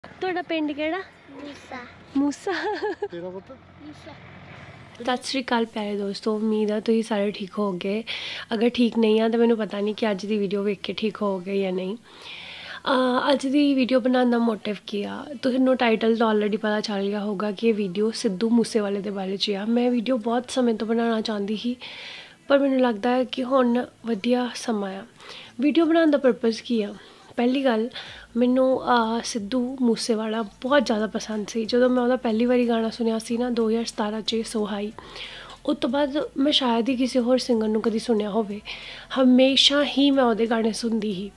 ਤੁਹਾਡਾ ਪਿੰਡ ਕਿਹੜਾ? मूसा ਮੂਸਾ। तेरा पता मूसा ਸਤਿ ਸ਼੍ਰੀ ਅਕਾਲ ਪਿਆਰੇ ਦੋਸਤੋ, ਉਮੀਦ ਆ ਤੁਸੀਂ ਸਾਰੇ ਠੀਕ ਹੋਗੇ। ਅਗਰ ਠੀਕ ਨਹੀਂ ਆ ਤਾਂ ਮੈਨੂੰ ਪਤਾ ਨਹੀਂ ਕਿ ਅੱਜ ਦੀ ਵੀਡੀਓ ਵੇਖ ਕੇ ਠੀਕ ਹੋਗੇ ਜਾਂ ਨਹੀਂ। ਅੱਜ ਦੀ ਵੀਡੀਓ ਬਣਾਉਣ ਦਾ ਮੋਟਿਵ ਕੀ ਆ, ਤੁਹਾਨੂੰ ਟਾਈਟਲ ਤੋਂ ਆਲਰੇਡੀ ਪਤਾ ਚੱਲ ਗਿਆ ਹੋਊਗਾ ਕਿ ਇਹ ਵੀਡੀਓ ਸਿੱਧੂ ਮੂਸੇਵਾਲੇ ਦੇ ਬਾਰੇ 'ਚ ਆ। ਮੈਂ ਵੀਡੀਓ ਬਹੁਤ ਸਮੇਂ ਤੋਂ ਬਣਾਉਣਾ ਚਾਹੁੰਦੀ ਸੀ, ਪਰ ਮੈਨੂੰ ਲੱਗਦਾ ਹੈ ਕਿ ਹੁਣ ਵਧੀਆ ਸਮਾਂ ਆ। ਵੀਡੀਓ ਬਣਾਉਣ ਦਾ ਪਰਪਸ ਕੀ ਆ? ਪਹਿਲੀ ਗੱਲ, ਮੈਨੂੰ ਸਿੱਧੂ ਮੂਸੇਵਾਲਾ ਬਹੁਤ ਜ਼ਿਆਦਾ ਪਸੰਦ ਸੀ। ਜਦੋਂ ਮੈਂ ਉਹਦਾ ਪਹਿਲੀ ਵਾਰੀ ਗਾਣਾ ਸੁਣਿਆ ਸੀ ਨਾ 2017 'ਚ ਸੋ ਹਾਈ, ਉਸ ਤੋਂ ਬਾਅਦ ਮੈਂ ਸ਼ਾਇਦ ਹੀ ਕਿਸੇ ਹੋਰ ਸਿੰਗਰ ਨੂੰ ਕਦੀ ਸੁਣਿਆ ਹੋਵੇ। ਹਮੇਸ਼ਾ ਹੀ ਮੈਂ ਉਹਦੇ ਗਾਣੇ ਸੁਣਦੀ ਸੀ,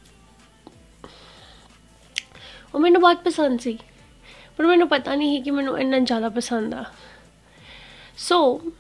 ਉਹ ਮੈਨੂੰ ਬਹੁਤ ਪਸੰਦ ਸੀ, ਪਰ ਮੈਨੂੰ ਪਤਾ ਨਹੀਂ ਸੀ ਕਿ ਮੈਨੂੰ ਇੰਨਾ ਜ਼ਿਆਦਾ ਪਸੰਦ ਆ। ਸੋ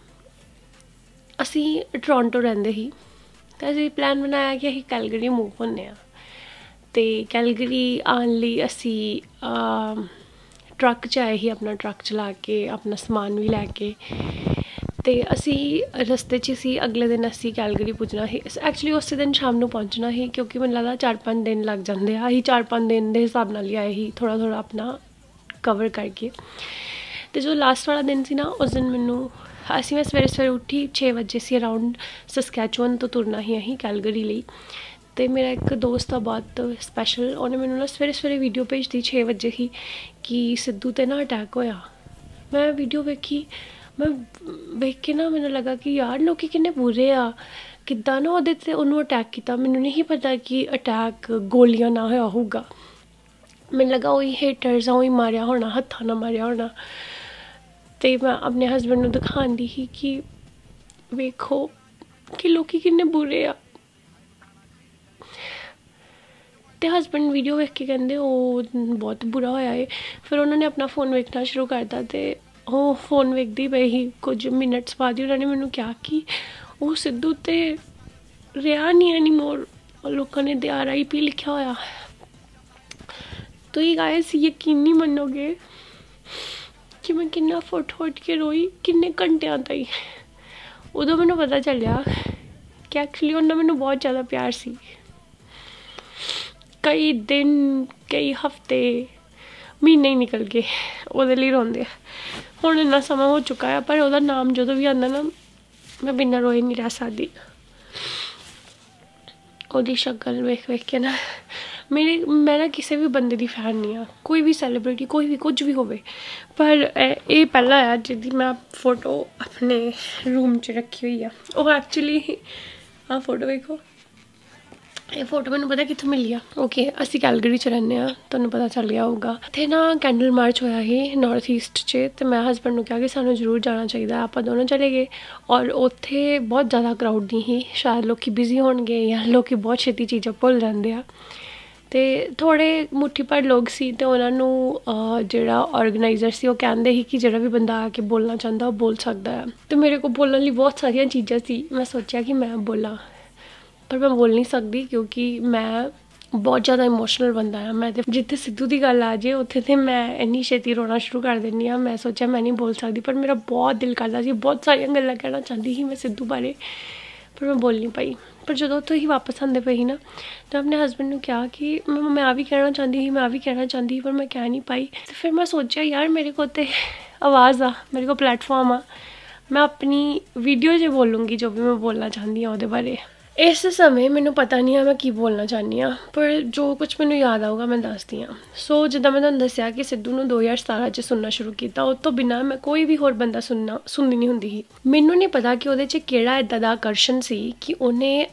ਅਸੀਂ ਟੋਰਾਂਟੋ ਰਹਿੰਦੇ ਸੀ ਅਤੇ ਅਸੀਂ ਪਲਾਨ ਬਣਾਇਆ ਕਿ ਅਸੀਂ ਕੈਲਗਰੀ ਮੂਵ ਹੁੰਦੇ ਹਾਂ। ਅਤੇ ਕੈਲਗਰੀ ਆਉਣ ਲਈ ਅਸੀਂ ਟਰੱਕ 'ਚ ਆਏ ਸੀ, ਆਪਣਾ ਟਰੱਕ ਚਲਾ ਕੇ, ਆਪਣਾ ਸਮਾਨ ਵੀ ਲੈ ਕੇ। ਅਤੇ ਅਸੀਂ ਰਸਤੇ 'ਚ ਸੀ, ਅਗਲੇ ਦਿਨ ਅਸੀਂ ਕੈਲਗਰੀ ਪੁੱਜਣਾ ਸੀ। ਐਕਚੁਅਲੀ ਉਸੇ ਦਿਨ ਸ਼ਾਮ ਨੂੰ ਪਹੁੰਚਣਾ ਸੀ, ਕਿਉਂਕਿ ਮੈਨੂੰ ਲੱਗਦਾ 4-5 ਦਿਨ ਲੱਗ ਜਾਂਦੇ ਆ। ਅਸੀਂ 4-5 ਦਿਨ ਦੇ ਹਿਸਾਬ ਨਾਲ ਹੀ ਆਏ ਸੀ, ਥੋੜ੍ਹਾ ਥੋੜ੍ਹਾ ਆਪਣਾ ਕਵਰ ਕਰਕੇ। ਅਤੇ ਜੋ ਲਾਸਟ ਵਾਲਾ ਦਿਨ ਸੀ ਨਾ, ਉਸ ਦਿਨ ਮੈਂ ਸਵੇਰੇ ਉੱਠੀ 6 ਵਜੇ ਸੀ ਅਰਾਊਂਡ। ਸਸਕੈਚੁਅਨ ਤੋਂ ਤੁਰਨਾ ਸੀ ਅਸੀਂ ਕੈਲਗਰੀ ਲਈ। ਅਤੇ ਮੇਰਾ ਇੱਕ ਦੋਸਤ ਆ ਬਹੁਤ ਸਪੈਸ਼ਲ, ਉਹਨੇ ਮੈਨੂੰ ਨਾ ਸਵੇਰੇ ਵੀਡੀਓ ਭੇਜਦੀ 6 ਵਜੇ ਹੀ ਕਿ ਸਿੱਧੂ 'ਤੇ ਨਾ ਅਟੈਕ ਹੋਇਆ। ਮੈਂ ਵੀਡੀਓ ਵੇਖੀ, ਮੈਂ ਵੇਖ ਕੇ ਨਾ ਮੈਨੂੰ ਲੱਗਾ ਕਿ ਯਾਰ ਲੋਕੀ ਕਿੰਨੇ ਬੁਰੇ ਆ, ਕਿੱਦਾਂ ਨਾ ਉਹਦੇ 'ਤੇ ਉਹਨੂੰ ਅਟੈਕ ਕੀਤਾ। ਮੈਨੂੰ ਨਹੀਂ ਪਤਾ ਕਿ ਅਟੈਕ ਗੋਲੀਆਂ ਨਾ ਹੋਇਆ ਹੋਊਗਾ। ਮੈਨੂੰ ਲੱਗਾ ਉਹੀ ਹੇਟਰਸ ਆ, ਉਹੀ ਮਾਰਿਆ ਹੋਣਾ, ਹੱਥਾਂ ਨਾਲ ਮਾਰਿਆ ਹੋਣਾ। ਅਤੇ ਮੈਂ ਆਪਣੇ ਹਸਬੈਂਡ ਨੂੰ ਦਿਖਾਉਂਦੀ ਸੀ ਕਿ ਵੇਖੋ ਕਿ ਲੋਕੀ ਕਿੰਨੇ ਬੁਰੇ ਆ। ਅਤੇ ਹਸਬੈਂਡ ਵੀਡੀਓ ਵੇਖ ਕੇ ਕਹਿੰਦੇ ਉਹ ਬਹੁਤ ਬੁਰਾ ਹੋਇਆ ਏ। ਫਿਰ ਉਹਨਾਂ ਨੇ ਆਪਣਾ ਫ਼ੋਨ ਵੇਖਣਾ ਸ਼ੁਰੂ ਕਰਤਾ ਅਤੇ ਉਹ ਫ਼ੋਨ ਵੇਖਦੀ ਪਈ ਸੀ। ਕੁਝ ਮਿੰਟਸ ਬਾਅਦ ਹੀ ਉਹਨਾਂ ਨੇ ਮੈਨੂੰ ਕਿਹਾ ਕਿ ਉਹ ਸਿੱਧੂ 'ਤੇ ਰਿਹਾ ਨਹੀਂ ਐਨੀਮੋਰ, ਲੋਕਾਂ ਨੇ RIP ਲਿਖਿਆ ਹੋਇਆ। ਤੁਸੀਂ ਗਾਇਸ ਯਕੀਨ ਨਹੀਂ ਮੰਨੋਗੇ ਕਿ ਮੈਂ ਕਿੰਨਾ ਫੁੱਟ ਕੇ ਰੋਈ, ਕਿੰਨੇ ਘੰਟਿਆਂ ਤਾਈਂ। ਉਦੋਂ ਮੈਨੂੰ ਪਤਾ ਚੱਲਿਆ ਕਿ ਐਕਚੁਅਲੀ ਉਹਨਾਂ ਮੈਨੂੰ ਬਹੁਤ ਜ਼ਿਆਦਾ ਪਿਆਰ ਸੀ। ਕਈ ਦਿਨ, ਕਈ ਹਫ਼ਤੇ, ਮਹੀਨੇ ਹੀ ਨਿਕਲ ਗਏ ਉਹਦੇ ਲਈ ਰੋਂਦੇ ਆ। ਹੁਣ ਇੰਨਾ ਸਮਾਂ ਹੋ ਚੁੱਕਾ ਆ, ਪਰ ਉਹਦਾ ਨਾਮ ਜਦੋਂ ਵੀ ਆਉਂਦਾ ਨਾ, ਮੈਂ ਬਿਨਾਂ ਰੋਏ ਨਹੀਂ ਰਹਿ ਸਕਦੀ। ਉਹਦੀ ਸ਼ਕਲ ਵੇਖ ਕੇ ਨਾ ਮੈਂ ਨਾ ਕਿਸੇ ਵੀ ਬੰਦੇ ਦੀ ਫੈਨ ਨਹੀਂ ਆ, ਕੋਈ ਵੀ ਸੈਲੀਬ੍ਰਿਟੀ, ਕੋਈ ਵੀ ਕੁਝ ਵੀ ਹੋਵੇ, ਪਰ ਇਹ ਪਹਿਲਾ ਆ ਜਿਹਦੀ ਮੈਂ ਫੋਟੋ ਆਪਣੇ ਰੂਮ 'ਚ ਰੱਖੀ ਹੋਈ ਆ। ਉਹ ਐਕਚੁਅਲੀ ਆਹ ਫੋਟੋ ਵੇਖੋ, ਇਹ ਫੋਟੋ ਮੈਨੂੰ ਪਤਾ ਕਿੱਥੋਂ ਮਿਲੀ ਆ। ਓਕੇ, ਅਸੀਂ ਕੈਲਗਰੀ 'ਚ ਰਹਿੰਦੇ ਹਾਂ, ਤੁਹਾਨੂੰ ਪਤਾ ਚੱਲ ਗਿਆ ਹੋਊਗਾ। ਇੱਥੇ ਨਾ ਕੈਂਡਲ ਮਾਰਚ ਹੋਇਆ ਸੀ ਨਾਰਥ ਈਸਟ 'ਚ, ਅਤੇ ਮੈਂ ਹਸਬੈਂਡ ਨੂੰ ਕਿਹਾ ਕਿ ਸਾਨੂੰ ਜ਼ਰੂਰ ਜਾਣਾ ਚਾਹੀਦਾ। ਆਪਾਂ ਦੋਨੋਂ ਚਲੇ ਗਏ, ਔਰ ਉੱਥੇ ਬਹੁਤ ਜ਼ਿਆਦਾ ਕਰਾਊਡ ਨਹੀਂ ਸੀ। ਸ਼ਾਇਦ ਲੋਕ ਬਿਜ਼ੀ ਹੋਣਗੇ ਜਾਂ ਲੋਕ ਬਹੁਤ ਛੇਤੀ ਚੀਜ਼ਾਂ ਭੁੱਲ ਜਾਂਦੇ ਆ। ਅਤੇ ਥੋੜ੍ਹੇ ਮੁੱਠੀ ਭਰ ਲੋਕ ਸੀ, ਅਤੇ ਉਹਨਾਂ ਨੂੰ ਜਿਹੜਾ ਔਰਗਨਾਈਜ਼ਰ ਸੀ ਉਹ ਕਹਿੰਦੇ ਸੀ ਕਿ ਜਿਹੜਾ ਵੀ ਬੰਦਾ ਆ ਕੇ ਬੋਲਣਾ ਚਾਹੁੰਦਾ ਉਹ ਬੋਲ ਸਕਦਾ ਹੈ। ਅਤੇ ਮੇਰੇ ਕੋਲ ਬੋਲਣ ਲਈ ਬਹੁਤ ਸਾਰੀਆਂ ਚੀਜ਼ਾਂ ਸੀ। ਮੈਂ ਸੋਚਿਆ ਕਿ ਮੈਂ ਬੋਲਾਂ, ਪਰ ਮੈਂ ਬੋਲ ਨਹੀਂ ਸਕਦੀ ਕਿਉਂਕਿ ਮੈਂ ਬਹੁਤ ਜ਼ਿਆਦਾ ਇਮੋਸ਼ਨਲ ਬੰਦਾ ਆ। ਮੈਂ ਤਾਂ ਜਿੱਥੇ ਸਿੱਧੂ ਦੀ ਗੱਲ ਆ ਜਾਏ ਉੱਥੇ ਤਾਂ ਮੈਂ ਇੰਨੀ ਛੇਤੀ ਰੋਣਾ ਸ਼ੁਰੂ ਕਰ ਦਿੰਦੀ ਹਾਂ। ਮੈਂ ਸੋਚਿਆ ਮੈਂ ਨਹੀਂ ਬੋਲ ਸਕਦੀ, ਪਰ ਮੇਰਾ ਬਹੁਤ ਦਿਲ ਕਰਦਾ ਸੀ, ਬਹੁਤ ਸਾਰੀਆਂ ਗੱਲਾਂ ਕਹਿਣਾ ਚਾਹੁੰਦੀ ਸੀ ਮੈਂ ਸਿੱਧੂ ਬਾਰੇ, ਪਰ ਮੈਂ ਬੋਲ ਨਹੀਂ ਪਾਈ। ਪਰ ਜਦੋਂ ਉੱਥੋਂ ਹੀ ਵਾਪਸ ਆਉਂਦੇ ਪਏ ਸੀ ਨਾ, ਤਾਂ ਆਪਣੇ ਹਸਬੈਂਡ ਨੂੰ ਕਿਹਾ ਕਿ ਮੈਂ ਆ ਵੀ ਕਹਿਣਾ ਚਾਹੁੰਦੀ ਸੀ, ਪਰ ਮੈਂ ਕਹਿ ਨਹੀਂ ਪਾਈ। ਅਤੇ ਫਿਰ ਮੈਂ ਸੋਚਿਆ ਯਾਰ ਮੇਰੇ ਕੋਲ ਤਾਂ ਆਵਾਜ਼ ਆ, ਮੇਰੇ ਕੋਲ ਪਲੈਟਫਾਰਮ ਆ, ਮੈਂ ਆਪਣੀ ਵੀਡੀਓ 'ਚ ਬੋਲੂੰਗੀ ਜੋ ਵੀ ਮੈਂ ਬੋਲਣਾ ਚਾਹੁੰਦੀ ਹਾਂ ਉਹਦੇ ਬਾਰੇ। ਇਸ ਸਮੇਂ ਮੈਨੂੰ ਪਤਾ ਨਹੀਂ ਆ ਮੈਂ ਕੀ ਬੋਲਣਾ ਚਾਹੁੰਦੀ ਹਾਂ, ਪਰ ਜੋ ਕੁਝ ਮੈਨੂੰ ਯਾਦ ਆਊਗਾ ਮੈਂ ਦੱਸਦੀ ਹਾਂ। ਸੋ ਜਿੱਦਾਂ ਮੈਂ ਤੁਹਾਨੂੰ ਦੱਸਿਆ ਕਿ ਸਿੱਧੂ ਨੂੰ 2017 'ਚ ਸੁਣਨਾ ਸ਼ੁਰੂ ਕੀਤਾ, ਉਸ ਤੋਂ ਬਿਨਾਂ ਮੈਂ ਕੋਈ ਵੀ ਹੋਰ ਬੰਦਾ ਸੁਣਦੀ ਨਹੀਂ ਹੁੰਦੀ ਸੀ। ਮੈਨੂੰ ਨਹੀਂ ਪਤਾ ਕਿ ਉਹਦੇ 'ਚ ਕਿਹੜਾ ਇੱਦਾਂ ਦਾ ਆਕਰਸ਼ਣ ਸੀ ਕਿ ਉਹਨੇ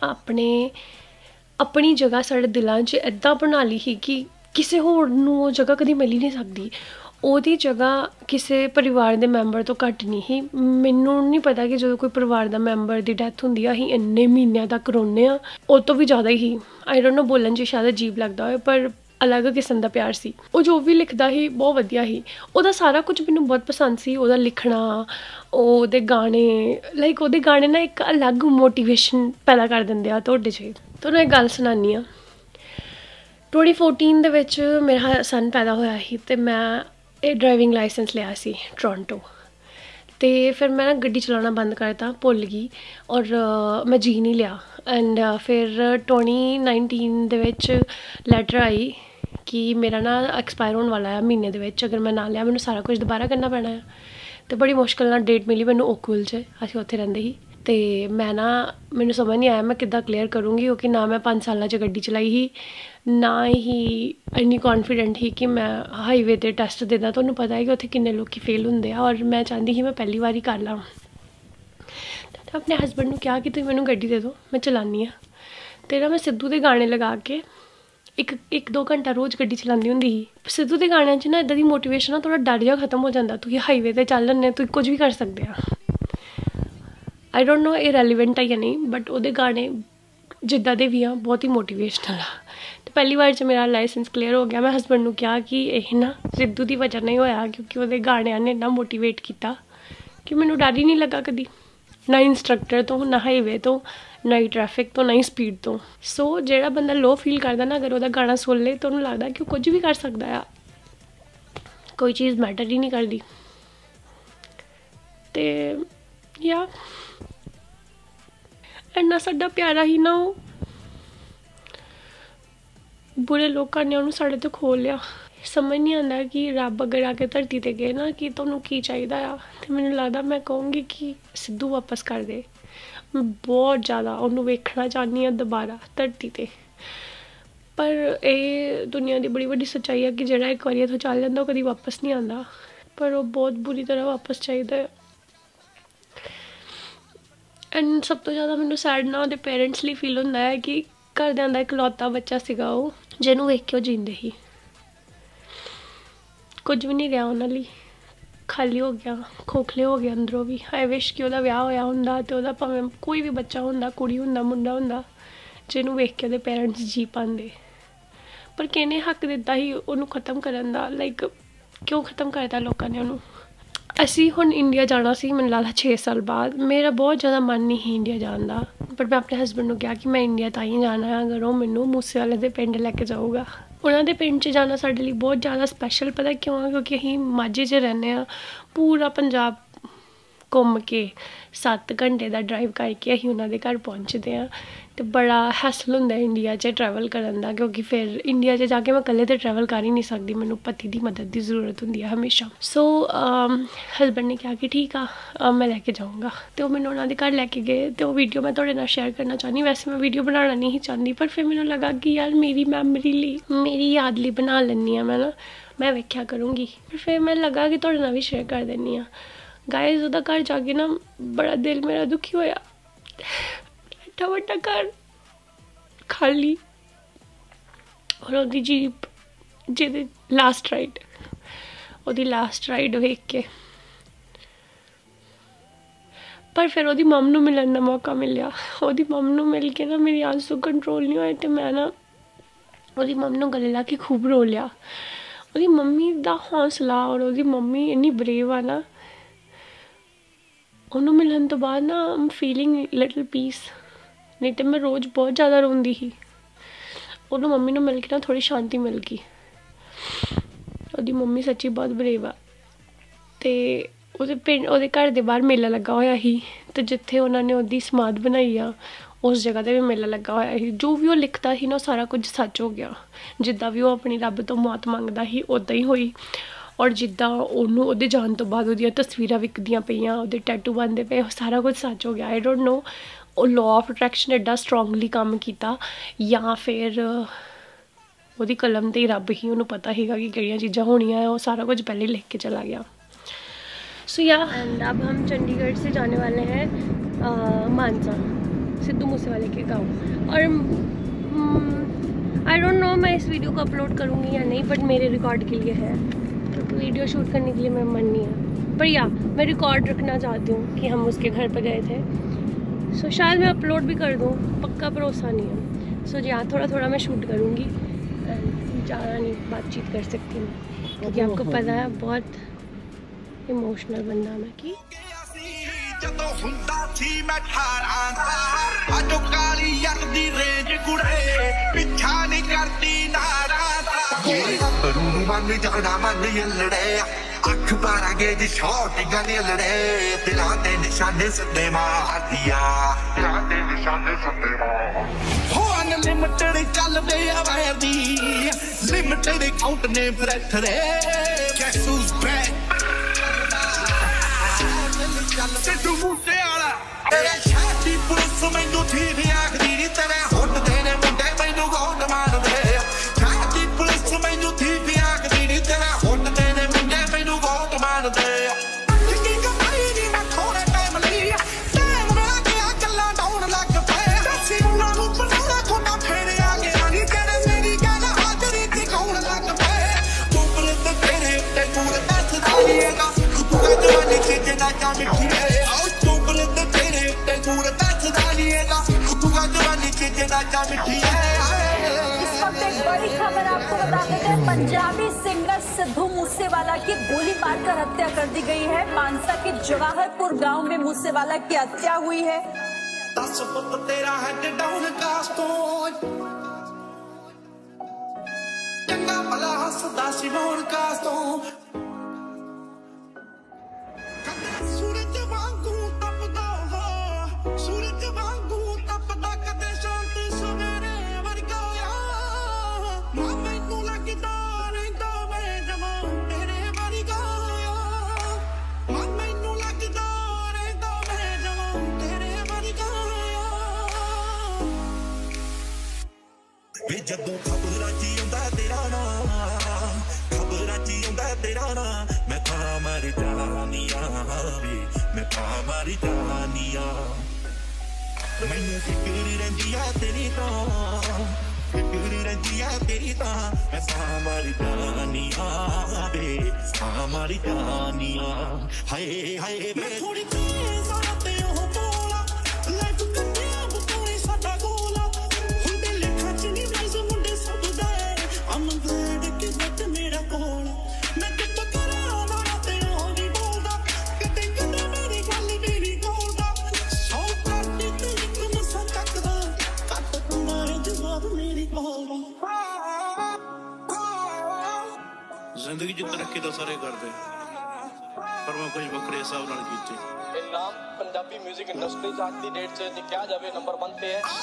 ਆਪਣੀ ਜਗ੍ਹਾ ਸਾਡੇ ਦਿਲਾਂ 'ਚ ਇੱਦਾਂ ਬਣਾ ਲਈ ਸੀ ਕਿ ਕਿਸੇ ਹੋਰ ਨੂੰ ਉਹ ਜਗ੍ਹਾ ਕਦੀ ਮਿਲ ਹੀ ਨਹੀਂ ਸਕਦੀ। ਉਹਦੀ ਜਗ੍ਹਾ ਕਿਸੇ ਪਰਿਵਾਰ ਦੇ ਮੈਂਬਰ ਤੋਂ ਘੱਟ ਨਹੀਂ ਸੀ। ਮੈਨੂੰ ਨਹੀਂ ਪਤਾ ਕਿ ਜਦੋਂ ਕੋਈ ਪਰਿਵਾਰ ਦਾ ਮੈਂਬਰ ਦੀ ਡੈਥ ਹੁੰਦੀ ਆ, ਅਸੀਂ ਇੰਨੇ ਮਹੀਨਿਆਂ ਤੱਕ ਰੋਂਦੇ ਹਾਂ, ਉਹ ਤੋਂ ਵੀ ਜ਼ਿਆਦਾ ਹੀ। ਆਈ ਡੋਂਟ ਨੋ, ਬੋਲਣ 'ਚ ਸ਼ਾਇਦ ਅਜੀਬ ਲੱਗਦਾ ਹੋਏ, ਪਰ ਅਲੱਗ ਕਿਸਮ ਦਾ ਪਿਆਰ ਸੀ। ਉਹ ਜੋ ਵੀ ਲਿਖਦਾ ਸੀ ਬਹੁਤ ਵਧੀਆ ਸੀ, ਉਹਦਾ ਸਾਰਾ ਕੁਝ ਮੈਨੂੰ ਬਹੁਤ ਪਸੰਦ ਸੀ। ਉਹਦਾ ਲਿਖਣਾ, ਉਹਦੇ ਗਾਣੇ, ਉਹਦੇ ਗਾਣੇ ਨਾ ਇੱਕ ਅਲੱਗ ਮੋਟੀਵੇਸ਼ਨ ਪੈਦਾ ਕਰ ਦਿੰਦੇ ਆ ਤੁਹਾਡੇ 'ਚ। ਤੁਹਾਨੂੰ ਇੱਕ ਗੱਲ ਸੁਣਾਉਂਦੀ ਹਾਂ। 2014 ਦੇ ਵਿੱਚ ਮੇਰਾ ਸਨ ਪੈਦਾ ਹੋਇਆ ਸੀ, ਅਤੇ ਮੈਂ ਇਹ ਡਰਾਈਵਿੰਗ ਲਾਇਸੈਂਸ ਲਿਆ ਸੀ ਟੋਰਾਂਟੋ। ਅਤੇ ਫਿਰ ਮੈਂ ਨਾ ਗੱਡੀ ਚਲਾਉਣਾ ਬੰਦ ਕਰਤਾ, ਭੁੱਲ ਗਈ, ਔਰ ਮੈਂ ਜੀ ਨਹੀਂ ਲਿਆ। ਐਂਡ ਫਿਰ 2019 ਦੇ ਵਿੱਚ ਲੈਟਰ ਆਈ कि मेरा ना एक्सपायर होने वाला है महीने दे विच, अगर मैं ना लिया मैनूं सारा कुछ दोबारा करना पैना है। तो बड़ी मुश्किल नाल डेट मिली मैनूं ओकविल च, असीं उत्थे रहिंदे ही। तो मैं ना मैनूं समझ नहीं आया मैं किद्दां क्लीयर करूँगी, क्योंकि ना मैं 5 साल च गड्डी चलाई ही, ना ही इन्नी कॉन्फिडेंट ही कि मैं हाईवे ते टेस्ट देदा। तुहानूं पता है कि उत्थे किन्ने लोग फेल हुंदे आ, और मैं चाहती ही मैं पहली बार ही कर ला। तो अपने हसबैंड नूं कहा कि तुसीं मैनूं गड्डी दे दो, मैं चलानी आ। ते ना मैं सिद्धू दे गाने लगा के एक 2 घंटा रोज़ गड्डी चलाती होंदी ही। सिद्धू दे गाणिਆਂ 'ਚ ना इदां दी मोटिवेशन ना थोड़ा डर जिहा खत्म हो जाता। तुसीं हाईवे ते चल लैंदे, तुसीं कुछ भी कर सकते आ। आई डोंट नो ये रेलीवेंट है या नहीं, बट ਉਹਦੇ गाने जिद्दां दे भी आ बहुत ही मोटिवेशनल आ। तो पहली बार च मेरा लाइसेंस क्लीयर हो गया। मैं हसबैंड नूं कहा कि यह ना सिद्धू की वजह नहीं होया, क्योंकि ਉਹਦੇ गाणिਆਂ ने इन्ना मोटिवेट किया कि मैनूं डर ही नहीं लगा कदी, ना इंस्ट्रक्टर तो, ना हाईवे तो, ना ही ट्रैफिक तो, ना ही स्पीड तो। सो ਜਿਹੜਾ ਬੰਦਾ लो फील करता ना, अगर ਉਹਦਾ गाना सुन ले तो ਉਹਨੂੰ लगता कि कुछ भी कर सकता है, कोई चीज़ मैटर ही नहीं करती। तो या इन्ना साडा प्यारा ही ना वो बुरे लोगों ने उन्होंने साढ़े तो खोल लिया। समझ नहीं आता कि रब अगर आके धरती ते गए ना कि तुहानूं की चाहिदा आ, तो मैनूं लगदा मैं कहूँगी कि सिद्धू वापस कर दे। मैं बहुत ज़्यादा उन्होंने वेखना चाहनी हाँ दोबारा धरती ते। पर ये दुनिया की बड़ी बड़ी सच्चाई है कि जिहड़ा एक बार इत्थों चल जांदा कभी वापस नहीं आता, पर वो बहुत बुरी तरह वापस चाहिदा है। एंड सब तो ज़्यादा मैनूं सैड ना उहदे पेरेंट्स लिए फील होंदा है कि घरदिआं दा इकलौता बच्चा सीगा वो, जिहनूं वेख के वो जींदे ही। कुछ भी नहीं रहा उन्हां लई, खाली हो गया, खोखले हो गए अंदरों भी। आई विश कि ਉਹਦਾ ਵਿਆਹ ਹੋਇਆ ਹੁੰਦਾ ਤੇ ਉਹਦਾ ਭਾਵੇਂ ਕੋਈ ਵੀ ਬੱਚਾ ਹੁੰਦਾ, ਕੁੜੀ ਹੁੰਦਾ, ਮੁੰਡਾ ਹੁੰਦਾ, ਜਿਹਨੂੰ ਵੇਖ ਕੇ ਉਹਦੇ ਪੇਰੈਂਟਸ ਜੀ ਪਾਉਂਦੇ। ਪਰ ਕਿਹਨੇ ਹੱਕ ਦਿੱਤਾ ਸੀ ਉਹਨੂੰ ख़त्म ਕਰਨ ਦਾ? ਲਾਈਕ ਕਿਉਂ ख़त्म ਕਰਤਾ ਲੋਕਾਂ ਨੇ ਉਹਨੂੰ? ਅਸੀਂ ਹੁਣ ਇੰਡੀਆ ਜਾਣਾ ਸੀ ਮੈਨੂੰ ਲੱਗਦਾ 6 ਸਾਲ ਬਾਅਦ। ਮੇਰਾ ਬਹੁਤ ਜ਼ਿਆਦਾ ਮਨ ਨਹੀਂ ਸੀ ਇੰਡੀਆ ਜਾਣ ਦਾ, ਬਟ ਮੈਂ ਆਪਣੇ ਹਸਬੈਂਡ ਨੂੰ ਕਿਹਾ ਕਿ ਮੈਂ ਇੰਡੀਆ ਤਾਂ ਹੀ ਜਾਣਾ ਹੈ ਅਗਰ ਉਹ ਮੈਨੂੰ ਮੂਸੇਵਾਲੇ ਦੇ ਪਿੰਡ ਲੈ ਕੇ ਜਾਊਗਾ। ਉਹਨਾਂ ਦੇ ਪਿੰਡ 'ਚ ਜਾਣਾ ਸਾਡੇ ਲਈ ਬਹੁਤ ਜ਼ਿਆਦਾ ਸਪੈਸ਼ਲ ਪਤਾ ਕਿਉਂ ਆ? ਕਿਉਂਕਿ ਅਸੀਂ ਮਾਝੇ 'ਚ ਰਹਿੰਦੇ ਹਾਂ। ਪੂਰਾ ਪੰਜਾਬ ਘੁੰਮ ਕੇ 7 ਘੰਟੇ ਦਾ ਡਰਾਈਵ ਕਰਕੇ ਅਸੀਂ ਉਹਨਾਂ ਦੇ ਘਰ ਪਹੁੰਚਦੇ ਹਾਂ। ਤੇ ਬੜਾ ਹੈਸਲ ਹੁੰਦਾ ਇੰਡੀਆ 'ਚ ਟਰੈਵਲ ਕਰਨ ਦਾ, ਕਿਉਂਕਿ ਫਿਰ ਇੰਡੀਆ 'ਚ ਜਾ ਕੇ ਮੈਂ ਇਕੱਲੇ ਤਾਂ ਟਰੈਵਲ ਕਰ ਹੀ ਨਹੀਂ ਸਕਦੀ, ਮੈਨੂੰ ਪਤੀ ਦੀ ਮਦਦ ਦੀ ਜ਼ਰੂਰਤ ਹੁੰਦੀ ਹੈ ਹਮੇਸ਼ਾ। ਸੋ ਹਸਬੈਂਡ ਨੇ ਕਿਹਾ ਕਿ ਠੀਕ ਆ ਮੈਂ ਲੈ ਕੇ ਜਾਊਂਗਾ, ਅਤੇ ਉਹ ਮੈਨੂੰ ਉਹਨਾਂ ਦੇ ਘਰ ਲੈ ਕੇ ਗਏ। ਅਤੇ ਉਹ ਵੀਡੀਓ ਮੈਂ ਤੁਹਾਡੇ ਨਾਲ ਸ਼ੇਅਰ ਕਰਨਾ ਚਾਹੁੰਦੀ। ਵੈਸੇ ਮੈਂ ਵੀਡੀਓ ਬਣਾਉਣਾ ਨਹੀਂ ਸੀ ਚਾਹੁੰਦੀ, ਪਰ ਫਿਰ ਮੈਨੂੰ ਲੱਗਾ ਕਿ ਯਾਰ ਮੇਰੀ ਮੈਮਰੀ ਲਈ, ਮੇਰੀ ਯਾਦ ਲਈ ਬਣਾ ਲੈਂਦੀ ਹਾਂ ਮੈਂ ਵੇਖਿਆ ਕਰੂੰਗੀ। ਫਿਰ ਮੈਂ ਲੱਗਾ ਕਿ ਤੁਹਾਡੇ ਨਾਲ ਵੀ ਸ਼ੇਅਰ ਕਰ ਦਿੰਦੀ ਹਾਂ। गाइस ਉਹਦਾ ਘਰ ਜਾ ਕੇ ਨਾ ਬੜਾ ਦਿਲ ਮੇਰਾ ਦੁਖੀ ਹੋਇਆ। ਐਡਾ ਵੱਡਾ ਘਰ ਖਾਲੀ, ਔਰ ਉਹਦੀ ਜੀਪ ਜਿਹਦੇ ਲਾਸਟ ਰਾਈਡ ਵੇਖ ਕੇ। ਪਰ ਫਿਰ ਉਹਦੀ ਮਮ ਨੂੰ ਮਿਲਣ ਦਾ ਮੌਕਾ ਮਿਲਿਆ। ਉਹਦੀ ਮਮ ਨੂੰ ਮਿਲ ਕੇ ਨਾ ਮੇਰੀ ਆਂਸੂ ਕੰਟਰੋਲ ਨਹੀਂ ਹੋਏ, ਅਤੇ ਮੈਂ ਨਾ ਉਹਦੀ ਮਮ ਨੂੰ ਗਲੇ ਲਾ ਕੇ ਖੂਬ ਰੋ ਲਿਆ। ਉਹਦੀ ਮੰਮੀ ਦਾ ਹੌਸਲਾ, ਔਰ ਉਹਦੀ ਮੰਮੀ ਇੰਨੀ ਬਰੇਵ ਆ ਨਾ। ਉਹਨੂੰ ਮਿਲਣ ਤੋਂ ਬਾਅਦ ਨਾ ਆਮ ਫੀਲਿੰਗ ਲਿਟਲ ਪੀਸ। ਨਹੀਂ ਤਾਂ ਮੈਂ ਰੋਜ਼ ਬਹੁਤ ਜ਼ਿਆਦਾ ਰੋਂਦੀ ਸੀ। ਉਹਨੂੰ ਮੰਮੀ ਨੂੰ ਮਿਲ ਕੇ ਨਾ ਥੋੜ੍ਹੀ ਸ਼ਾਂਤੀ ਮਿਲ ਗਈ। ਉਹਦੀ ਮੰਮੀ ਸੱਚੀ ਬਹੁਤ ਬਰੇਵ ਆ। ਅਤੇ ਉਹਦੇ ਘਰ ਦੇ ਬਾਹਰ ਮੇਲਾ ਲੱਗਾ ਹੋਇਆ ਸੀ, ਅਤੇ ਜਿੱਥੇ ਉਹਨਾਂ ਨੇ ਉਹਦੀ ਸਮਾਧ ਬਣਾਈ ਆ ਉਸ ਜਗ੍ਹਾ 'ਤੇ ਵੀ ਮੇਲਾ ਲੱਗਾ ਹੋਇਆ ਸੀ। ਜੋ ਵੀ ਉਹ ਲਿਖਦਾ ਸੀ ਨਾ ਸਾਰਾ ਕੁਝ ਸੱਚ ਹੋ ਗਿਆ। ਜਿੱਦਾਂ ਵੀ ਉਹ ਆਪਣੀ ਰੱਬ ਤੋਂ ਮੌਤ ਮੰਗਦਾ ਸੀ ਉੱਦਾਂ ਹੀ ਹੋਈ। ਔਰ ਜਿੱਦਾਂ ਉਹਨੂੰ ਉਹਦੇ ਜਾਣ ਤੋਂ ਬਾਅਦ ਉਹਦੀਆਂ ਤਸਵੀਰਾਂ ਵਿਕਦੀਆਂ ਪਈਆਂ, ਉਹਦੇ ਟੈਟੂ ਬਣਦੇ ਪਏ, ਉਹ ਸਾਰਾ ਕੁਝ ਸੱਚ ਹੋ ਗਿਆ। ਆਈ ਡੋਂਟ ਨੋ ਉਹ ਲਾਅ ਆਫ ਅਟਰੈਕਸ਼ਨ ਐਡਾ ਸਟਰੋਂਗਲੀ ਕੰਮ ਕੀਤਾ, ਜਾਂ ਫਿਰ ਉਹਦੀ ਕਲਮ 'ਤੇ ਹੀ ਰੱਬ ਹੀ ਉਹਨੂੰ ਪਤਾ ਸੀਗਾ ਕਿ ਕਿਹੜੀਆਂ ਚੀਜ਼ਾਂ ਹੋਣੀਆਂ। ਉਹ ਸਾਰਾ ਕੁਝ ਪਹਿਲੇ ਲਿਖ ਕੇ चला गया। सो या एंड अब हम चंडीगढ़ से जाने वाले हैं मानसा, सिद्धू मूसेवाले के गाँव। और आई डोंट नो मैं इस वीडियो को अपलोड करूँगी या नहीं, बट मेरे रिकॉर्ड के लिए है, क्योंकि वीडियो शूट करने के लिए मेरा मन नहीं है। पर या मैं रिकॉर्ड रखना चाहती हूँ कि हम उसके घर पर गए थे। सो शायद मैं अपलोड भी कर दूँ, पक्का भरोसा नहीं है। सो जी हाँ, थोड़ा थोड़ा मैं शूट करूँगी, ज़्यादा नहीं बातचीत कर सकती मैं, क्योंकि आपको पता है बहुत इमोशनल बंदा मैं कि ਜਦੋਂ ਹੁੰਦਾ ਸੀ ਮੈਂ 18 ਦਾ ਅੱਜ ਕਾਲੀ ਯਾਰ ਦੀ ਰੇਂਜ ਕੁੜੇ ਪਿੱਛਾ ਨਹੀਂ ਕਰਦੀ ਨਾਰਾਂ ਦਾ ਨੂੰ ਮੰਨ ਜਾਣਾ ਮੰਨ ਯਲੜੇ ਅੱਖ ਪਾਰਾਂਗੇ ਦੀ ਛੋਟੀਆਂ ਨੇ ਲੜੇ ਦਿਲਾਂ ਤੇ ਨਿਸ਼ਾਨੇ ਸੱਦੇ ਮਾਰਦੀਆਂ ਦਿਲਾਂ ਤੇ ਨਿਸ਼ਾਨੇ ਸੱਦੇ ਮਾਰ ਹੋ लिमिटेड चलदे आ वायर दी लिमिटेड काउंट ने ब्रेथ रे कैसूस बैक सिद्धू मूसे वाला तेरे छाती पुलिस मैनू ठीक आखदी नी तेरे हुट देने मुंडे मैनू गोट मार दे छाती पुलिस मैनू ठीक आखदी नी तेरे हुट देने मुंडे मैनू गोट मार दे बड़ी खबर आपको बता देते हैं, पंजाबी सिंगर सिद्धू मूसेवाला की गोली मारकर हत्या कर दी गई है। मानसा के जवाहरपुर गांव में मूसेवाला की हत्या हुई है। 10 फुट तेरा हेड डाउन कास्टों चंगा भला हसदा सिमोन कास्टों सूरज वांगू तपदा हो सूरज वांगू तपदा कदे शांति सवेरे वर्गा आ मैनू लगदा रहिंदा मैं जवां तेरे वर्गा आ मैनू लगदा रहिंदा मैं जवां तेरे वर्गा वे जदों खबरां च आउंदा तेरा नाम खबरां च आउंदा तेरा नाम मैं तां मर जानिया वे मैं तां मर जानिया मैनू फिक्र रहिंदी आ तेरी तां फिक्र रहिंदी आ तेरी तां मैं तां मर जानिया वे तां मर जानिया हाय हाय मैं थोड़ी तेज आ ते ओ बोला लाइफ कन्या बतोई साडा गोला हुंदे लिखा च नी वाइस मुंडे सब दे I'm glad कि बट मेरा कोल मैं कितो करा ना ते ओ नी बोलदा कदे कदे मेरी गल मेरी कोलदा सौ करदी ते इक मसा तकदा कट तुम्हारे जवाब मेरी कोलदा जिंदगी च तरक्की तो सारे करते पर मैं कुछ बकरे हिसाब नाल कीते नाम पंजाबी म्यूजिक इंडस्ट्री आज की डेट से क्या जावे नंबर 1 पे है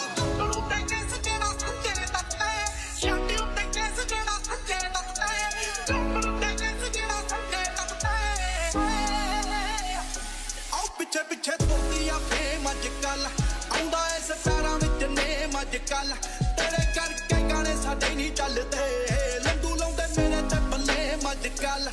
पिछे पिछे तुरदी आ फेम अजकल आउंदा इस पैरां विच नेम अजकल तेरे करके गाने साडे नहीं चलदे लंडू लाउंदे मेरे ते बल्ले अजकल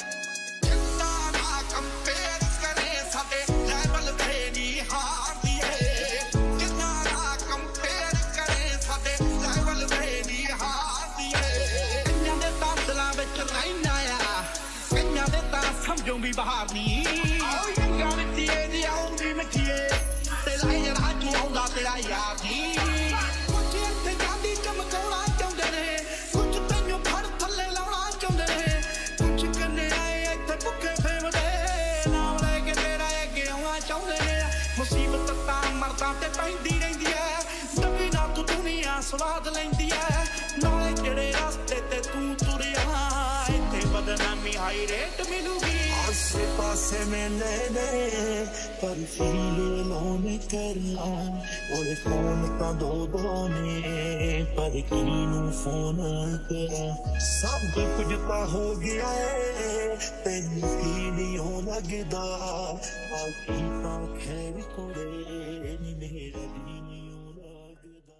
समझो भी बाहर नहीं गाने दी आउंदी मिठिए ते लाई राजू आउंदा तेरा यार जी कुछ इत्थे गांधी चमकाउणा चाहुंदे ने कुछ तैनूं फड़ थल्ले लाउणा चाहुंदे ने कुछ कन्ने आए इत्थे भुखे फेमदे नाम लेके तेरा अगे आउणा चाहुंदे ने मुसीबत तां मरदां ते पैंदी रहिंदी ऐ दबी ना तू दुनिया स्वाद लैंदी ऐ नाले जेड़े रस्ते ते तू तुरिया इत्थे बदनामी हाई रेट मिलूगी आसे पासे में ले पर फील लोने करना और फोन का दो ने पर किनू फोन करा सब कुछ ता हो गया है तेन फील हो लगदा आखी ता खैर कोड़े नी मेरा दी नहीं हो लगदा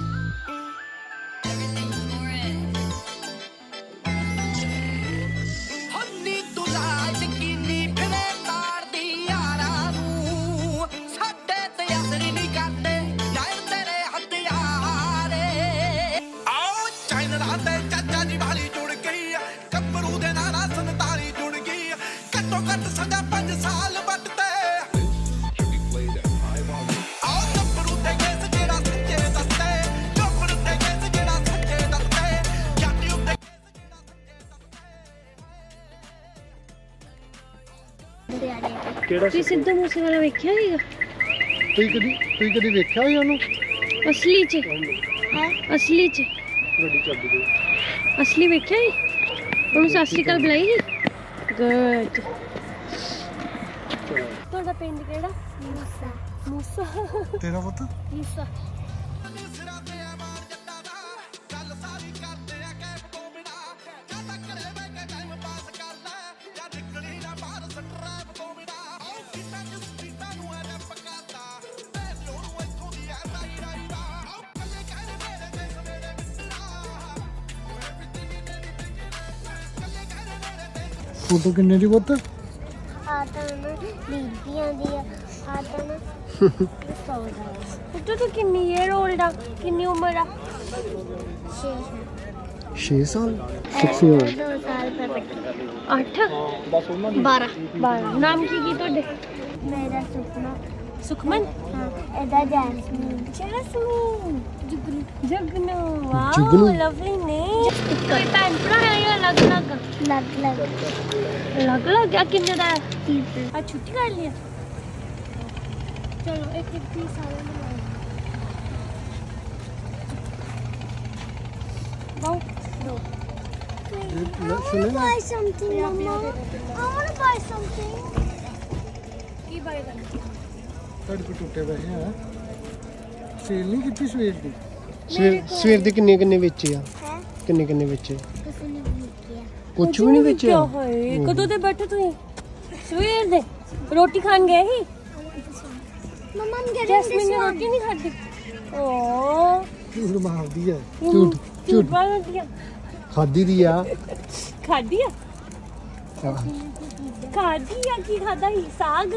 हन्नी तुला यकीनी फिरे तार दी यारा नू साडे ते असरी नहीं करदे यार तेरे हथियारे आओ चाइना ते चाचा जी वाली जुड़ गई कब्रू दे नारा 47 जुड़ गई कट्टो कट सजा 5 साल बटते ਤੁਸੀਂ ਸਿੱਧੂ ਮੂਸੇਵਾਲਾ ਵੇਖਿਆ ਹੈਗਾ ਤੁਸੀਂ ਕਦੀ ਵੇਖਿਆ ਹੋਇਆ ਉਹਨੂੰ ਅਸਲੀ ਚ ਅਸਲੀ ਚ ਗੱਡੀ ਚੱਲਦੀ ਪਈ ਅਸਲੀ ਵੇਖਿਆ ਹੀ ਉਹਨੂੰ ਸਤਿ ਸ਼੍ਰੀ ਅਕਾਲ ਬੁਲਾਈ ਸੀ ਗੁੱਡ ਤੁਹਾਡਾ ਪਿੰਡ ਕਿਹੜਾ ਮੂਸਾ ਤੇਰਾ ਪੁੱਤ ਮੂਸਾ फोटो किन्ने दी पुत्त? ਪੁੱਤ ਤੂੰ ਕਿੰਨੀ ਈਅਰ 올ਡ ਆ? ਕਿੰਨੀ ਉਮਰ ਆ? 6 साल 6 old 8 12 ਨਾਮ ਕੀ ਤੁਹਾਡੇ? मेरा सुपना ਸੁਖਮਨ हाँ एदा Jasmine Jasmine Jugnu wow Jugnu. Lovely ਨੇ ਕੋਈ ਭੈਣ ਭਰਾ ਹੈ ਜਾਂ ਅਲੱਗ ਅਲੱਗ? लग लग ਅਲੱਗ ਅਲੱਗ ਆ? ਕਿੰਨੇ ਦਾ ਹੈ? ਆ ਛੁੱਟੀ ਕਰ ਲਿਆ? ਚਲੋ ਇੱਕ ਇੱਕ ਪੀਸ ਸਾਰੇ ਬਣਾਓ। ਵਾਓ ਦੋ सुने ना buy something mama I want to buy something ਕੀ ਬਾਏ ਕਰਨਾ? ਤੁਹਾਡੇ ਕੋਲ ਟੁੱਟੇ ਪੈਸੇ ਆ ਸੇਲ ਨਹੀਂ ਕੀਤੀ ਸਵੇਰ ਦੀ? ਸਵੇਰ ਦੇ ਕਿੰਨੇ ਕਿੰਨੇ ਵੇਚੇ ਆ? है ਕਿੰਨੇ ਕਿੰਨੇ ਵੇਚੇ? किसी ने नहीं किया ਕੁਝ ਵੀ ਨਹੀਂ ਵੇਚਿਆ। ਹੋਏ ਕਦੋਂ ਦੇ ਬੈਠੇ ਤੁਸੀਂ? ਸਵੇਰ ਦੇ ਰੋਟੀ ਖਾਣ ਗਏ ਸੀ? mama I'm getting Jasmine this ਨੇ one ਰੋਟੀ ਨਹੀਂ ਖਾਧੀ। ਓ ਝੂਠ ਮਾਰਦੀ ਹੈ। ਝੂਠ ਝੂਠ ਬੋਲਦੀ ਆ। ਖਾਦੀ ਦੀ ਆ। ਖਾਧੀ ਆ? ਖਾਧੀ ਆ? ਕੀ ਖਾਧਾ ਸੀ? ਸਾਗ?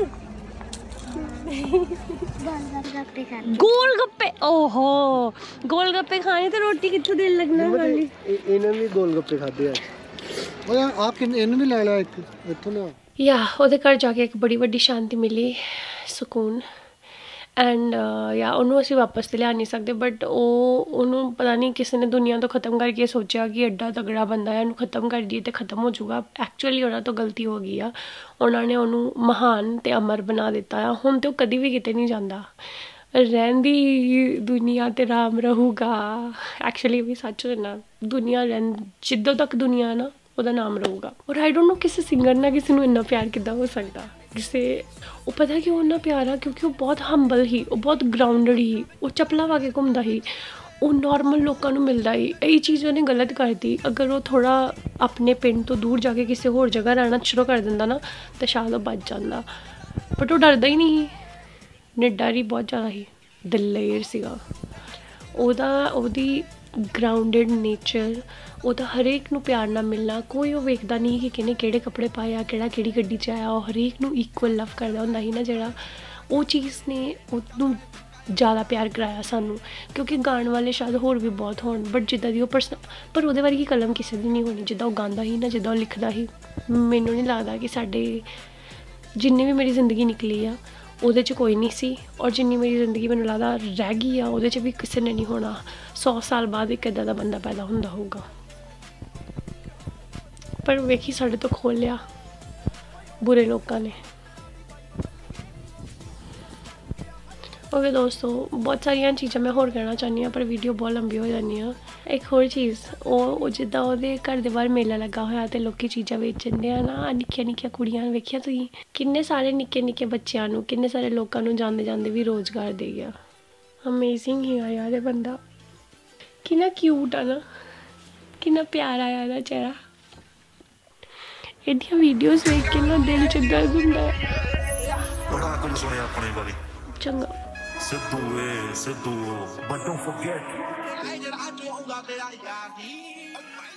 गोलगप्पे खा ਗੋਲ ਗੱਪੇ? ਓਹੋ ਗੋਲ ਗੱਪੇ ਖਾਣੇ ਤੇ ਰੋਟੀ ਕਿੱਥੋਂ ਦੇਣ ਲੱਗਣਾ ਖਾਲੀ? ਇਹਨਾਂ ਨੇ ਗੋਲ ਗੱਪੇ ਖਾਦੇ ਅੱਜ। ਓਏ ਆ ਕਿੰਨੇ ਇਹਨੂੰ ਵੀ ਲੈ ਲਿਆ ਇੱਕ ਇੱਥੋਂ ਲਿਆ। ਯਾ ਉਹਦੇ ਘਰ ਜਾ ਕੇ ਇੱਕ ਬੜੀ ਵੱਡੀ ਸ਼ਾਂਤੀ ਮਿਲੀ, ਸਕੂਨ। ਐਂਡ ਯਾ ਉਹਨੂੰ ਅਸੀਂ ਵਾਪਸ ਤੇ ਲਿਆ ਨਹੀਂ ਸਕਦੇ, ਬਟ ਉਹਨੂੰ ਪਤਾ ਨਹੀਂ ਕਿਸੇ ਨੇ ਦੁਨੀਆ ਤੋਂ ਖ਼ਤਮ ਕਰਕੇ ਸੋਚਿਆ ਕਿ ਐਡਾ ਤਗੜਾ ਬੰਦਾ ਹੈ, ਇਹਨੂੰ ਖ਼ਤਮ ਕਰ ਦਈਏ ਤੇ ਖ਼ਤਮ ਹੋ ਜਾਊਗਾ। ਐਕਚੁਅਲੀ ਉਹਨਾਂ ਤੋਂ ਗਲਤੀ ਹੋ ਗਈ ਆ, ਉਹਨਾਂ ਨੇ ਉਹਨੂੰ ਮਹਾਨ ਤੇ ਅਮਰ ਬਣਾ ਦਿੱਤਾ ਆ। ਹੁਣ ਤੇ ਉਹ ਕਦੀ ਵੀ ਕਿਤੇ ਨਹੀਂ ਜਾਂਦਾ, ਰਹਿੰਦੀ ਦੁਨੀਆ ਤੇ ਰਾਮ ਰਹੂਗਾ। ਐਕਚੁਅਲੀ ਵੀ ਸੱਚ ਨਾ, ਦੁਨੀਆ ਜਿੱਦੋਂ ਤੱਕ ਦੁਨੀਆ ਨਾ ਉਹਦਾ ਨਾਮ ਰਹੂਗਾ। ਔਰ ਆਈ ਡੋਂਟ ਨੋ ਕਿਸੇ ਸਿੰਗਰ ਨਾਲ ਕਿਸੇ ਨੂੰ ਇੰਨਾ ਪਿਆਰ ਕਿੱਦਾਂ ਹੋ ਸਕਦਾ। ਕਿਸੇ ਉਹ ਪਤਾ ਕਿਉਂ ਇੰਨਾ ਪਿਆਰ ਆ? ਕਿਉਂਕਿ ਉਹ ਬਹੁਤ ਹੰਬਲ ਹੀ, ਉਹ ਬਹੁਤ ਗਰਾਊਂਡਡ ਹੀ, ਉਹ ਚੱਪਲਾਂ ਪਾ ਕੇ ਘੁੰਮਦਾ ਹੀ, ਉਹ ਨੋਰਮਲ ਲੋਕਾਂ ਨੂੰ ਮਿਲਦਾ ਹੀ। ਇਹ ਚੀਜ਼ ਉਹਨੇ ਗਲਤ ਕਰਤੀ। ਅਗਰ ਉਹ ਥੋੜ੍ਹਾ ਆਪਣੇ ਪਿੰਡ ਤੋਂ ਦੂਰ ਜਾ ਕੇ ਕਿਸੇ ਹੋਰ ਜਗ੍ਹਾ ਰਹਿਣਾ ਸ਼ੁਰੂ ਕਰ ਦਿੰਦਾ ਨਾ ਤਾਂ ਸ਼ਾਇਦ ਉਹ ਬਚ ਜਾਂਦਾ, ਬਟ ਉਹ ਡਰਦਾ ਹੀ ਨਹੀਂ। ਡਰ ਹੀ ਬਹੁਤ ਜ਼ਿਆਦਾ ਸੀ, ਦਲੇਰ ਸੀਗਾ। ਉਹਦੀ ਗਰਾਊਂਡਡ ਨੇਚਰ, ਉਹਦਾ ਹਰੇਕ ਨੂੰ ਪਿਆਰ ਨਾਲ ਮਿਲਣਾ। ਕੋਈ ਉਹ ਵੇਖਦਾ ਨਹੀਂ ਕਿ ਕਿਹਨੇ ਕਿਹੜੇ ਕੱਪੜੇ ਪਾਏ ਆ, ਕਿਹੜੀ ਗੱਡੀ 'ਚ ਆਇਆ। ਉਹ ਹਰੇਕ ਨੂੰ ਇਕੁਅਲ ਲਵ ਕਰਦਾ ਹੁੰਦਾ ਸੀ ਨਾ ਜਿਹੜਾ। ਉਹ ਚੀਜ਼ ਨੇ ਉਹਨੂੰ ਜ਼ਿਆਦਾ ਪਿਆਰ ਕਰਾਇਆ ਸਾਨੂੰ। ਕਿਉਂਕਿ ਗਾਣ ਵਾਲੇ ਸ਼ਾਇਦ ਹੋਰ ਵੀ ਬਹੁਤ ਹੋਣ, ਬਟ ਜਿੱਦਾਂ ਦੀ ਉਹ ਪਰ ਉਹਦੇ ਵਰਗੀ ਕਲਮ ਕਿਸੇ ਦੀ ਨਹੀਂ ਹੋਣੀ। ਜਿੱਦਾਂ ਉਹ ਗਾਉਂਦਾ ਸੀ ਨਾ, ਜਿੱਦਾਂ ਉਹ ਲਿਖਦਾ ਸੀ, ਮੈਨੂੰ ਨਹੀਂ ਲੱਗਦਾ ਕਿ ਸਾਡੇ ਜਿੰਨੀ ਵੀ ਮੇਰੀ ਜ਼ਿੰਦਗੀ ਨਿਕਲੀ ਆ ਉਹਦੇ 'ਚ ਕੋਈ ਨਹੀਂ ਸੀ। ਔਰ ਜਿੰਨੀ ਮੇਰੀ ਜ਼ਿੰਦਗੀ ਮੈਨੂੰ ਲੱਗਦਾ ਰਹਿ ਗਈ ਆ ਉਹਦੇ 'ਚ ਵੀ ਕਿਸੇ ਨੇ ਨਹੀਂ ਹੋਣਾ। 100 ਸਾਲ ਬਾਅਦ ਇੱਕ ਇੱਦਾਂ ਦਾ ਬੰਦਾ ਪੈਦਾ ਹੁੰਦਾ ਹੋਊਗਾ। ਪਰ ਵੇਖੀ ਸਾਡੇ ਤੋਂ ਖੋਹ ਲਿਆ ਬੁਰੇ ਲੋਕਾਂ ਨੇ। ਓਕੇ ਦੋਸਤੋ, ਬਹੁਤ ਸਾਰੀਆਂ ਚੀਜ਼ਾਂ ਮੈਂ ਹੋਰ ਕਹਿਣਾ ਚਾਹੁੰਦੀ ਹਾਂ, ਪਰ ਵੀਡੀਓ ਬਹੁਤ ਲੰਬੀ ਹੋ ਜਾਂਦੀ ਆ। ਇੱਕ ਹੋਰ ਚੀਜ਼, ਉਹ ਜਿੱਦਾਂ ਉਹਦੇ ਘਰ ਦੇ ਬਾਹਰ ਮੇਲਾ ਲੱਗਾ ਹੋਇਆ ਤੇ ਲੋਕੀ ਚੀਜ਼ਾਂ ਵੇਚਣ ਦੇ ਆ ਨਾ, ਨਿੱਕੀਆਂ ਨਿੱਕੀਆਂ ਕੁੜੀਆਂ ਵੇਖਿਆ ਤੁਸੀਂ? ਕਿੰਨੇ ਸਾਰੇ ਨਿੱਕੇ ਨਿੱਕੇ ਬੱਚਿਆਂ ਨੂੰ, ਕਿੰਨੇ ਸਾਰੇ ਲੋਕਾਂ ਨੂੰ ਜਾਂਦੇ ਜਾਂਦੇ ਵੀ ਰੋਜ਼ਗਾਰ ਦੇ ਗਿਆ। ਅਮੇਜ਼ਿੰਗ ਹੀ ਆ ਯਾਰ ਇਹ ਬੰਦਾ, ਕਿੰਨਾ ਕਿਊਟ ਆ ਨਾ, ਕਿੰਨਾ ਪਿਆਰਾ ਆ ਇਹਦਾ ਚਿਹਰਾ। ਇਹਦੀਆਂ ਵੀਡੀਓਜ਼ ਵੇਖ ਕੇ ਨਾ ਦਿਲ 'ਚ ਦਰਦ ਹੁੰਦਾ ਹੈ। ਬੜਾ ਕੁਝ ਸੁਣਿਆ ਆਪਣੇ ਬਾਰੇ। ਚੰਗਾ ਸਿੱਧੂ but don't forget ਜਿਹੜਾ ਅੱਜ ਆਉਂਦਾ ਤੇਰਾ ਯਾਰ ਜੀ